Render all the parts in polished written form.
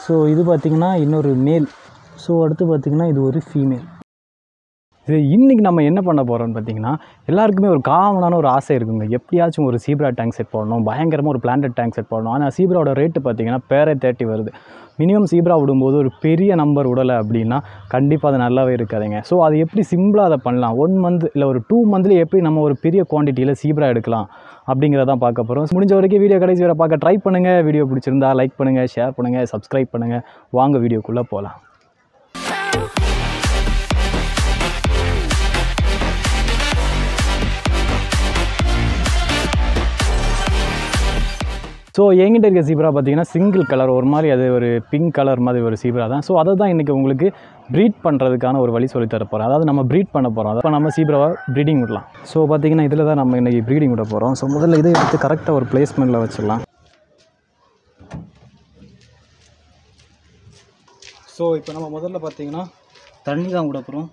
So இது பார்த்திங்கன்னா இன்னொரு மேல். ஸோ அடுத்து பார்த்திங்கன்னா இது ஒரு ஃபீமேல். இது இன்றைக்கி நம்ம என்ன பண்ண போகிறோம்னு பார்த்திங்கன்னா, எல்லாருக்குமே ஒரு காமனான ஒரு ஆசை இருக்குங்க. எப்படியாச்சும் ஒரு சீப்ரா டேங்க் செட் பண்ணணும், பயங்கரமாக ஒரு பிளான்டட் டேங்க் செட் பண்ணணும். ஆனால் சீப்ராவோட ரேட்டு பார்த்திங்கன்னா பேரே 30 வருது. மினிமம் சீப்ரா விடும்போது ஒரு பெரிய நம்பர் விடலை அப்படின்னா கண்டிப்பாக அது நல்லாவே இருக்காதுங்க. ஸோ அது எப்படி சிம்பிளாக அதை பண்ணலாம், 1 மந்த் இல்லை ஒரு 2 மந்த்லேயே எப்படி நம்ம ஒரு பெரிய குவான்டிட்டியில் சீப்ரா எடுக்கலாம் அப்படிங்கிறதான் பார்க்க போகிறோம். முடிஞ்ச வரைக்கும் வீடியோ கடைசி வரை பார்க்க ட்ரை பண்ணுங்கள். வீடியோ பிடிச்சிருந்தா லைக் பண்ணுங்கள், ஷேர் பண்ணுங்கள், சப்ஸ்கிரைப் பண்ணுங்கள். வாங்க வீடியோக்குள்ளே போகலாம். ஸோ என்கிட்ட இருக்க சீப்ரா பார்த்திங்கன்னா சிங்கிள் கலர், ஒரு மாதிரி அது ஒரு பிங்க் கலர் மாதிரி ஒரு சீப்ரா தான். ஸோ அதை தான் இன்றைக்கி உங்களுக்கு ப்ரீட் பண்ணுறதுக்கான ஒரு வழி சொல்லி தர போகிறோம். அதாவது நம்ம ப்ரீட் பண்ண போகிறோம். அப்போ நம்ம சீப்ராவை ப்ரீடிங் விடலாம். ஸோ பார்த்திங்கன்னா இதில் தான் நம்ம இன்றைக்கி ப்ரீடிங் விட போகிறோம். ஸோ முதல்ல இதை எடுத்து கரெக்டாக ஒரு பிளேஸ்மெண்ட்டில் வச்சிடலாம். ஸோ இப்போ நம்ம முதல்ல பார்த்திங்கன்னா தண்ணி தான் விட போகிறோம்.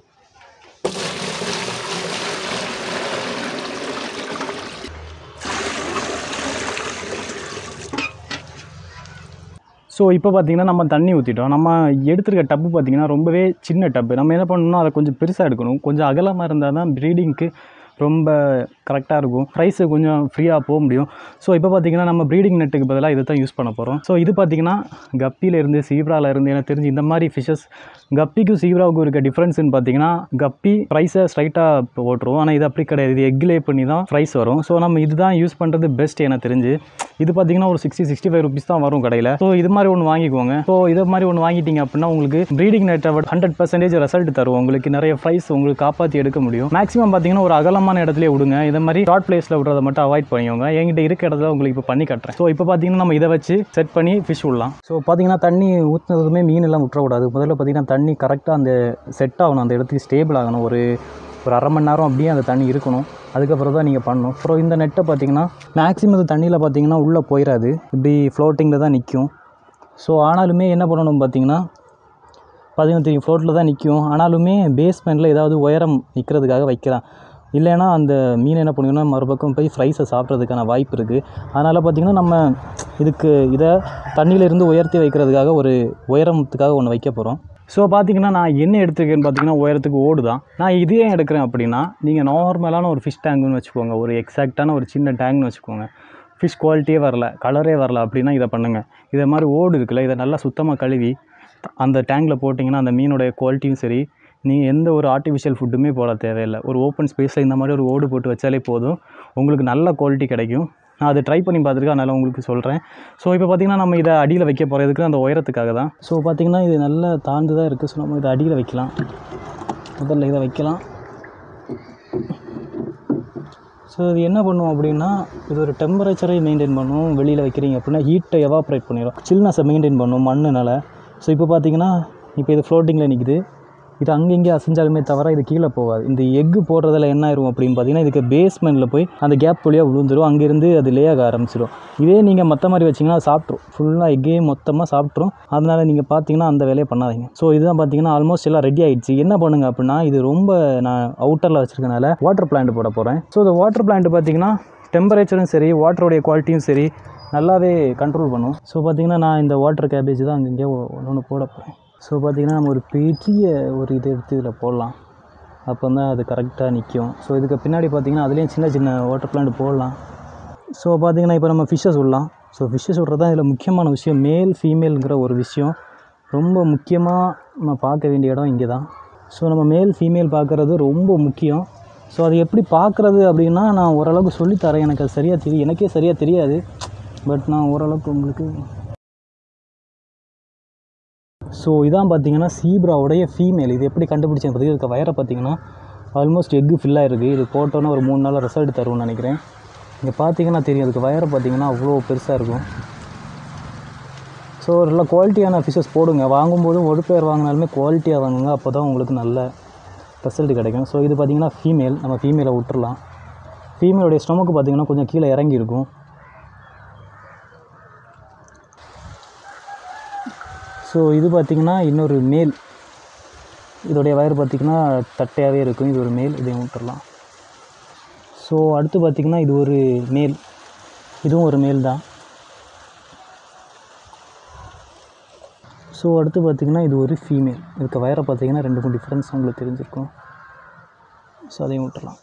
ஸோ இப்போ பார்த்திங்கன்னா நம்ம தண்ணி ஊற்றிட்டோம். நம்ம எடுத்துருக்க டப்பு பார்த்திங்கன்னா ரொம்பவே சின்ன டப்பு. நம்ம என்ன பண்ணணும்னா அதை கொஞ்சம் பெருசாக எடுக்கணும். கொஞ்சம் அகலமாக இருந்தால் தான் ப்ரீடிங்க்கு ரொம்ப கரெக்டாக இருக்கும், ப்ரைஸு கொஞ்சம் ஃப்ரீயாக போக முடியும். ஸோ இப்போ பார்த்திங்கன்னா நம்ம ப்ரீடிங் நெட்டுக்கு பதிலாக இதை தான் யூஸ் பண்ண போகிறோம். ஸோ இது பார்த்திங்கன்னா கப்பியிலேருந்து சீப்ராவிலேருந்து எனக்கு தெரிஞ்சு இந்த மாதிரி ஃபிஷ்ஷஸ் கப்பிக்கும் சீப்ராவுக்கும் இருக்க டிஃப்ரென்ஸ்னு பார்த்திங்கன்னா, கப்பி ப்ரைஸை ஸ்ட்ரைட்டாக போட்டுருவோம். ஆனால் இது அப்படி கிடையாது, இது எக் லே பண்ணி தான் ப்ரைஸ் வரும். ஸோ நம்ம இது தான் யூஸ் பண்ணுறது பெஸ்ட் எனக்கு தெரிஞ்சு. இது பார்த்திங்கன்னா ஒரு 60-65 ருபீஸ் தான் வரும் கடையில். ஸோ இது மாதிரி ஒன்று வாங்கிக்கோங்க. ஸோ இதை மாதிரி ஒன்று வாங்கிட்டீங்க அப்படின்னா உங்களுக்கு ப்ரீடிங் நெட்டை 100% ரிசல்ட் தரும். உங்களுக்கு நிறைய ப்ரைஸ் உங்களுக்கு காப்பாற்றி எடுக்க முடியும். மேக்ஸிமம் பார்த்திங்கன்னா ஒரு அகலமான இடத்துல விடுங்க. இதை மாதிரி ஷார்ட் பிளேஸில் விடுறத மட்டும் அவாய்ட் பண்ணிக்கோங்க. என்கிட்ட இருக்க இடத்துல உங்களுக்கு இப்போ பண்ணி கட்டுறேன். ஸோ இப்போ பார்த்திங்கன்னா நம்ம இதை வச்சு செட் பண்ணி ஃபிஷ் விடலாம். ஸோ பார்த்திங்கன்னா தண்ணி ஊற்றுனதுமே மீன் எல்லாம் விட்டுறக்கூடாது. முதல்ல பார்த்திங்கன்னா தண்ணி கரெக்டாக அந்த செட் ஆகணும், அந்த இடத்துக்கு ஸ்டேபிள் ஆகணும். ஒரு அரை மணி நேரம் அப்படியே அந்த தண்ணி இருக்கணும். அதுக்கப்புறம் தான் நீங்கள் பண்ணணும். அப்புறம் இந்த நெட்டை பார்த்திங்கன்னா மேக்ஸிமம் இந்த தண்ணியில் பார்த்திங்கன்னா உள்ளே போயிடாது, இப்படி ஃப்ளோட்டிங்கில் தான் நிற்கும். ஸோ ஆனாலுமே என்ன பண்ணணும் பார்த்திங்கன்னா தெரியும் ஃப்ளோட்டில் தான் நிற்கும். ஆனாலுமே பேஸ்மெண்ட்டில் ஏதாவது உயரம் நிற்கிறதுக்காக வைக்கலாம். இல்லைன்னா அந்த மீன் என்ன பண்ணுங்கன்னா மறுபக்கம் போய் ஃப்ரைஸை சாப்பிட்றதுக்கான வாய்ப்பு இருக்குது. அதனால் பார்த்திங்கன்னா நம்ம இதை தண்ணியிலேருந்து உயர்த்தி வைக்கிறதுக்காக ஒரு உயரத்துக்காக ஒன்று வைக்க போகிறோம். ஸோ பார்த்திங்கன்னா நான் என்ன எடுத்துருக்கேன்னு பார்த்திங்கன்னா உயரத்துக்கு ஓடு தான். நான் இதே எடுக்கிறேன் அப்படின்னா நீங்கள் நார்மலான ஒரு ஃபிஷ் டேங்குன்னு வச்சுக்கோங்க, ஒரு எக்ஸாக்டான ஒரு சின்ன டேங்க்னு வச்சுக்கோங்க. ஃபிஷ் குவாலிட்டியே வரல, கலரே வரல அப்படின்னா இதை பண்ணுங்கள். இதை மாதிரி ஓடு இருக்குல்ல, இதை நல்லா சுத்தமாக கழுவி அந்த டேங்கில் போட்டிங்கன்னா அந்த மீனுடைய குவாலிட்டியும் சரி, நீங்கள் எந்த ஒரு ஆர்டிஃபிஷியல் ஃபுட்டுமே போட தேவையில்லை. ஒரு ஓப்பன் ஸ்பேஸில் இந்த மாதிரி ஒரு ஓடு போட்டு வச்சாலே போதும், உங்களுக்கு நல்ல குவாலிட்டி கிடைக்கும். நான் அதை ட்ரை பண்ணி பார்த்துருக்கேன், அதனால் உங்களுக்கு சொல்கிறேன். ஸோ இப்போ பார்த்திங்கன்னா நம்ம இதை அடியில் வைக்க போகிறதுக்கு அந்த உயரத்துக்காக தான். ஸோ பார்த்திங்கன்னா இது நல்லா தாழ்ந்து தான் இருக்குது. ஸோ நம்ம இதை அடியில் வைக்கலாம். முதல்ல இதை வைக்கலாம். ஸோ இது என்ன பண்ணுவோம் அப்படின்னா, இது ஒரு டெம்பரேச்சரை மெயின்டைன் பண்ணும். வெளியில் வைக்கிறீங்க அப்படின்னா ஹீட்டை எவாப்ரேட் பண்ணிடும், சில்னஸை மெயின்டைன் பண்ணும் மண்ணுனால். ஸோ இப்போ பார்த்திங்கன்னா இப்போ இது ஃப்ளோட்டிங்கில் நிற்குது. இது அங்கங்கே அசைஞ்சாலுமே தவிர இது கீழே போகாது. இந்த எக்கு போடுறதில் என்ன ஆயிரும் அப்படின்னு பார்த்தீங்கன்னா, இதுக்கு பேஸ்மெண்ட்டில் போய் அந்த கேப் வழியாக விழுந்துடும். அங்கேருந்து அது லேயாக ஆரம்பிச்சிடும். இதே நீங்கள் மற்ற மாதிரி வச்சிங்கன்னா அது சாப்பிட்ரும், ஃபுல்லாக எக்கே மொத்தமாக சாப்பிட்ரும். அதனால் நீங்கள் பார்த்தீங்கன்னா அந்த வேலையை பண்ணாதீங்க. ஸோ இதுதான் பார்த்தீங்கன்னா ஆல்மோஸ்ட் எல்லாம் ரெடி ஆகிடுச்சு. என்ன பண்ணுங்கள் அப்படின்னா, இது ரொம்ப நான் அவுட்டரில் வச்சுருக்கனால வாட்டர் பிளான்ட் போட போகிறேன். ஸோ இந்த வாட்டர் பிளான்ட் பார்த்திங்கன்னா டெம்பரேச்சரும் சரி வாட்டருடைய குவாலிட்டியும் சரி நல்லாவே கண்ட்ரோல் பண்ணும். ஸோ பார்த்திங்கன்னா நான் இந்த வாட்டர் கேபேஜ் தான் அங்கங்கே ஒன்று போட போகிறேன். ஸோ பார்த்திங்கன்னா நம்ம ஒரு பெரிய ஒரு இதை எடுத்து இதில் போடலாம். அப்போ தான் அது கரெக்டாக நிற்கும். ஸோ இதுக்கு பின்னாடி பார்த்திங்கன்னா அதுலேயும் சின்ன சின்ன வாட்டர் பிளான்ட் போடலாம். ஸோ பார்த்திங்கன்னா இப்போ நம்ம ஃபிஷ்ஷஸ் விடலாம். ஸோ ஃபிஷ்ஷஸ் விட்றது தான் இதில் முக்கியமான விஷயம். மேல் ஃபீமேலுங்கிற ஒரு விஷயம் ரொம்ப முக்கியமாக நம்ம பார்க்க வேண்டிய இடம் இங்கே தான். ஸோ நம்ம மேல் ஃபீமேல் பார்க்குறது ரொம்ப முக்கியம். ஸோ அது எப்படி பார்க்குறது அப்படின்னா நான் ஓரளவுக்கு சொல்லித்தரேன். எனக்கு அது சரியாக தெரியும், எனக்கே சரியாக தெரியாது. பட் நான் ஓரளவுக்கு உங்களுக்கு ஸோ இதான் பார்த்திங்கன்னா சீப்ராவுடைய ஃபீமேல். இது எப்படி கண்டுபிடிச்சேன் பார்த்திங்கன்னா, இதுக்கு வயரை பார்த்திங்கன்னா ஆல்மோஸ்ட் எக்கு ஃபில்லாக இருக்குது. இது போட்டோன்னா ஒரு 3 நாளில் ரிசல்ட் தரும்னு நினைக்கிறேன். இங்கே பார்த்திங்கன்னா தெரியும், அதுக்கு வயரை பார்த்திங்கன்னா அவ்வளோ பெருசாக இருக்கும். ஸோ நல்ல குவாலிட்டியான ஃபிஷ்ஷஸ் போடுங்க. வாங்கும்போது ஒரு பேர் வாங்கினாலுமே குவாலிட்டியாக வாங்குங்க, அப்போ தான் உங்களுக்கு நல்ல ரிசல்ட் கிடைக்கும். ஸோ இது பார்த்திங்கன்னா ஃபீமேல், நம்ம ஃபீமேலை விட்டுறலாம். ஃபீமேலுடைய ஸ்டொமக்கு பார்த்திங்கன்னா கொஞ்சம் கீழே இறங்கி இருக்கும். ஸோ இது பார்த்திங்கன்னா இன்னொரு மேல், இதோடைய வயர் பார்த்திங்கன்னா தட்டையாகவே இருக்கும். இது ஒரு மேல், இதையும் விட்டுறலாம். ஸோ அடுத்து பார்த்திங்கன்னா இது ஒரு மேல், இதுவும் ஒரு மேல் தான். ஸோ அடுத்து பார்த்திங்கன்னா இது ஒரு ஃபீமேல். இதுக்கு வயரை பார்த்திங்கன்னா 2க்கும் டிஃப்ரென்ஸ் உங்களுக்கு தெரிஞ்சிருக்கும். ஸோ அதையும் விட்டுடலாம்.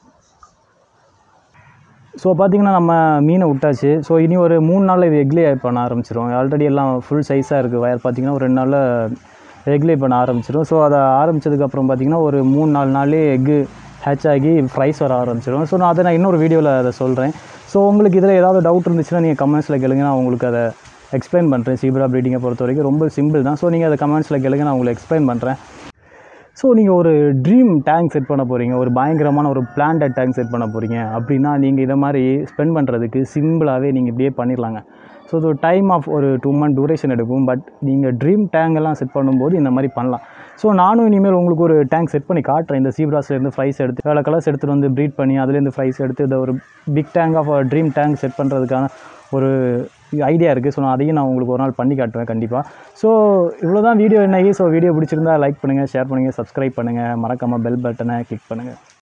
ஸோ பார்த்திங்கன்னா நம்ம மீனை விட்டாச்சு. ஸோ இனி ஒரு 3 நாளில் இது எக்லே பண்ண ஆரம்பிச்சிடும். ஆல்ரெடி எல்லாம் ஃபுல் சைஸாக இருக்குது. வயர் பார்த்திங்கன்னா ஒரு 2 நாளில் எக்லே பண்ண ஆரம்பிச்சிடும். ஸோ அதை ஆரம்பித்ததுக்கப்புறம் பார்த்திங்கன்னா ஒரு 3-4 நாள்லேயே எக்கு ஹேட்ச் ஆகி ஃப்ரைஸ் வர ஆரம்பிச்சிடும். ஸோ நான் இன்னொரு வீடியோவில் அதை சொல்கிறேன். ஸோ உங்களுக்கு இதில் ஏதாவது டவுட் இருந்துச்சுன்னா நீங்கள் கமெண்ட்ஸில் கேளுங்க, நான் உங்களுக்கு அதை எக்ஸ்பிளைன் பண்ணுறேன். ஜீப்ரா ப்ரீடிங்கை பொறுத்த வரைக்கும் ரொம்ப சிம்பிள் தான். ஸோ நீங்கள் அதை கமெண்ட்ஸில் கேளுங்க, நான் உங்களுக்கு எக்ஸ்பிளைன் பண்ணுறேன். ஸோ நீங்கள் ஒரு ட்ரீம் டேங்க் செட் பண்ண போகிறீங்க, ஒரு பயங்கரமான ஒரு பிளான்டட் டேங்க் செட் பண்ண போகிறீங்க அப்படின்னா நீங்கள் இதை மாதிரி ஸ்பெண்ட் பண்ணுறதுக்கு சிம்பிளாகவே நீங்கள் இப்படியே பண்ணிடலாங்க. ஸோ இது டைம் ஆஃப் ஒரு 2 month டூரேஷன் எடுக்கும். பட் நீங்கள் ட்ரீம் டேங்கெல்லாம் செட் பண்ணும்போது இந்த மாதிரி பண்ணலாம். ஸோ நானும் இனிமேல் உங்களுக்கு ஒரு டேங்க் செட் பண்ணி காட்டுறேன். இந்த ஜீப்ராஸ்லேருந்து ஃப்ரைஸ் எடுத்து வேறு கலர்ஸ் எடுத்துகிட்டு வந்து ப்ரீட் பண்ணி அதுலேருந்து ஃப்ரைஸ் எடுத்து இதை ஒரு big tank of dream tank set பண்ணுறதுக்கான ஒரு ஐடியா இருக்குது. ஸோ அதையும் நான் உங்களுக்கு ஒரு நாள் பண்ணி காட்டுவேன் கண்டிப்பாக. ஸோ இவ்வளோ தான் வீடியோ இன்னைக்கு. ஸோ வீடியோ பிடிச்சிருந்தா லைக் பண்ணுங்கள், ஷேர் பண்ணுங்கள், சப்ஸ்கிரைப் பண்ணுங்கள், மறக்காமல் பெல் பட்டனை கிளிக் பண்ணுங்கள்.